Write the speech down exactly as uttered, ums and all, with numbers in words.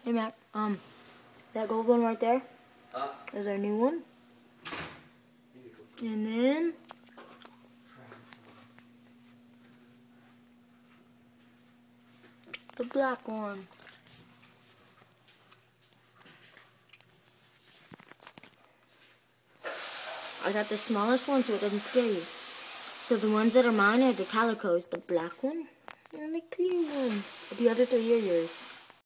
Hey Mac, um, that gold one right there uh, is our new one. And then the black one. I got the smallest one so it doesn't scare you. So the ones that are mine are the calicos, the black one and the clear one. The other three are yours.